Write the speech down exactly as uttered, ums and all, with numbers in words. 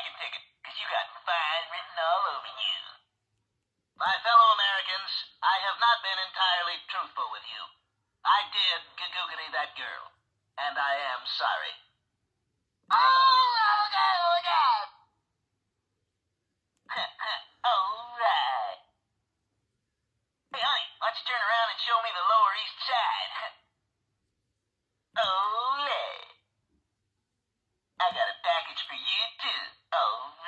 parking ticket, because you got fine written all over you. My fellow Americans, I have not been entirely truthful with you. I did gagoogity that girl, and I am sorry. Oh, oh God, oh God. All right. Hey, honey, why don't you turn around and show me the Lower East Side? Ole. I got a package for you, too. Oh,